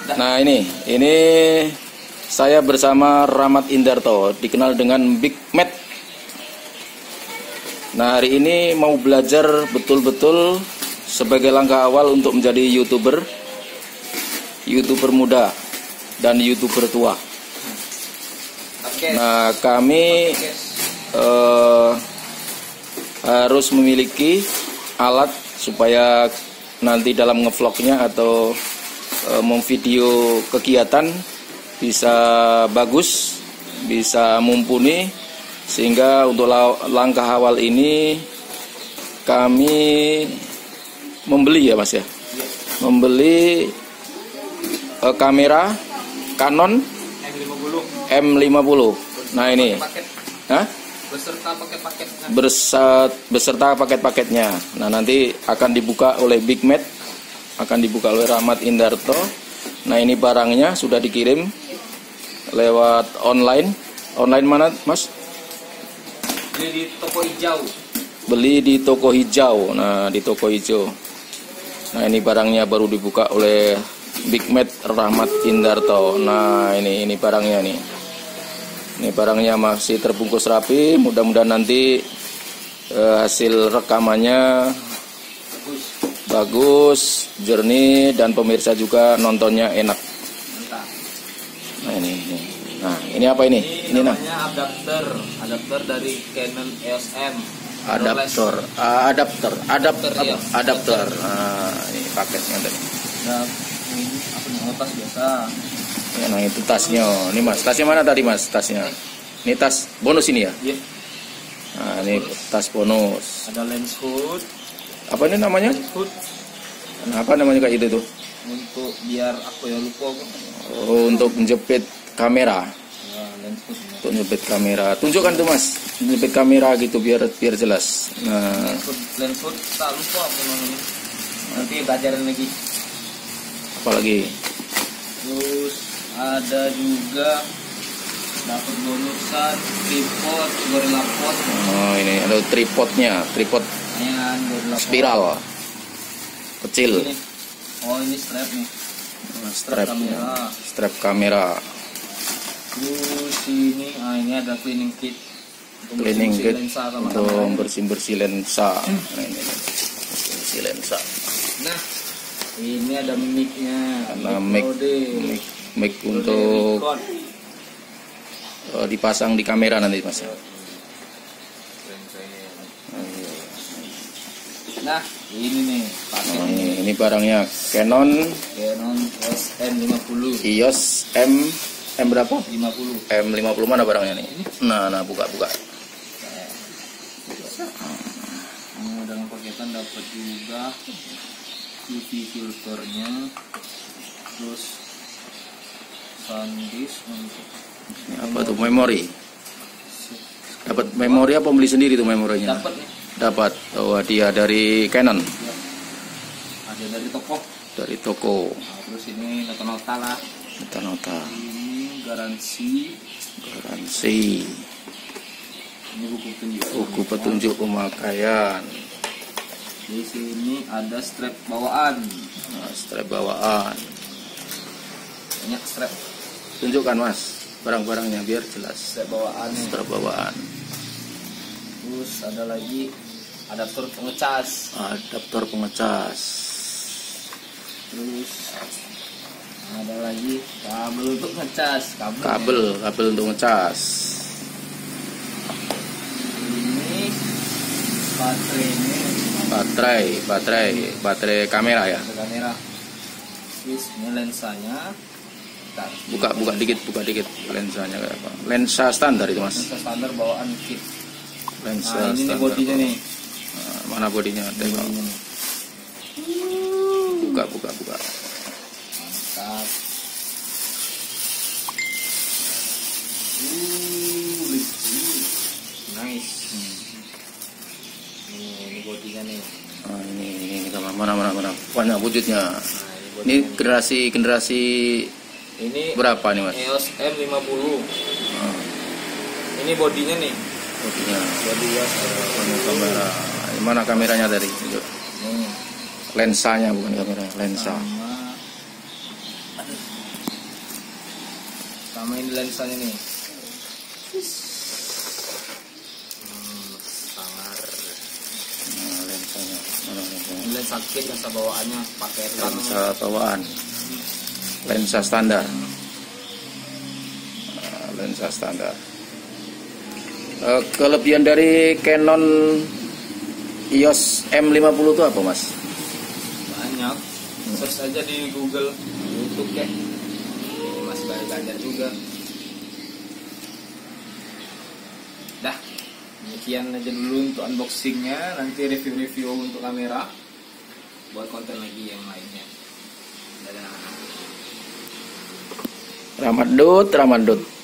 Nah ini saya bersama Rahmat Indarto, dikenal dengan Big Matt. Nah hari ini mau belajar betul-betul sebagai langkah awal untuk menjadi YouTuber muda dan YouTuber tua. Nah kami harus memiliki alat supaya nanti dalam ngevlognya atau memvideo kegiatan bisa bagus, bisa mumpuni, sehingga untuk langkah awal ini kami membeli ya Mas ya, membeli kamera Canon M50. Nah ini, beserta paket-paketnya. Nah nanti akan dibuka oleh Big Matt, akan dibuka oleh Rahmat Indarto. Nah ini barangnya sudah dikirim lewat online. Online mana Mas? Beli di toko hijau. Beli di toko hijau. Nah di toko hijau. Nah ini barangnya baru dibuka oleh Big Matt Rahmat Indarto. Nah ini barangnya nih. Ini barangnya masih terbungkus rapi. Mudah-mudahan nanti hasil rekamannya bagus, jernih, dan pemirsa juga nontonnya enak. Nah ini. Nah ini apa ini? Ini namanya adapter dari Canon EOS M. Adapter. Ya. Adapter. Nah ini paketnya tadi. Nah, ini apa tas biasa. Ya, nah itu tasnya. Ini Mas, tasnya mana tadi Mas? Tasnya. Ini tas bonus ini ya? Iya. Nah ini tas bonus. Ada lens hood. Apa ini namanya? Lens hood. Nah, apa namanya kayak itu tuh? Untuk biar aku ya lupa. Oh, untuk menjepit kamera. Ya, lens hood. Untuk menjepit kamera. Tunjukkan tuh Mas, menjepit kamera gitu biar jelas. Nah, lens hood tak lupa apa namanya. Nanti belajarin lagi. Apalagi? Terus ada juga dapat bonusan tripod Gorilla Pod. Oh ini ada tripodnya, tripod spiral kecil. Ini. Oh ini strap nih. Strap kamera. Terus ini ada cleaning kit. Cleaning kit untuk bersih lensa. Nah ini bersih lensa. Nah ini ada mic-nya. Ada mic untuk dipasang di kamera nanti Mas. Nah ini nih ini barangnya Canon EOS M50. EOS M berapa? 50. M50 mana barangnya nih? Nah buka. Dalam paketan dapat juga UV filternya, terus SanDisk untuk ini apa tuh, memori? Dapat memori apa beli sendiri tuh memorinya? Dapat nih. Dapat. Oh hadiah dari Canon. Ya. Ada dari toko. Dari toko. Nah, terus ini nota-nota lah. Nota. Ini garansi. Ini buku petunjuk pemakaian. Di sini ada strap bawaan. Nah, strap bawaan. Banyak strap. Tunjukkan Mas barang-barangnya biar jelas. Strap bawaan. Strap bawaan. Terus ada lagi adaptor pengecas. Terus ada lagi kabel untuk ngecas. Kabel untuk ngecas. Ini baterai kamera ya. Kamera. Terus ini lensanya. Buka dikit lensanya kayak apa? Lensa standar itu Mas. Lensa standar bawaan kit. Lensa ini standar. bodinya nih. Nah, mana bodinya? Tengok. Buka. Mantap. Nice. Ini bodinya nih. Nah, ini mana? Banyak wujudnya. Nah, ini generasi ini berapa nih Mas? EOS M50. Ini bodinya nih. Bodinya. Bodi EOS Kamera. Mana kameranya tadi? Lensanya bukan kamera, lensa. Sama ini lensanya nih. Sangar. Nah, lensanya. Mana lensanya? Ini lensa kit, lensa bawaannya pakai Lensa bawaan. Lensa standar. Nah, lensa standar. Kelebihan dari Canon EOS M50 itu apa, Mas? banyak. Search aja di Google, YouTube ya. Ini masih banyak belajar juga. Dah, demikian aja dulu untuk unboxingnya. Nanti review-review untuk kamera, buat konten lagi yang lainnya. Dadah. Ramadut.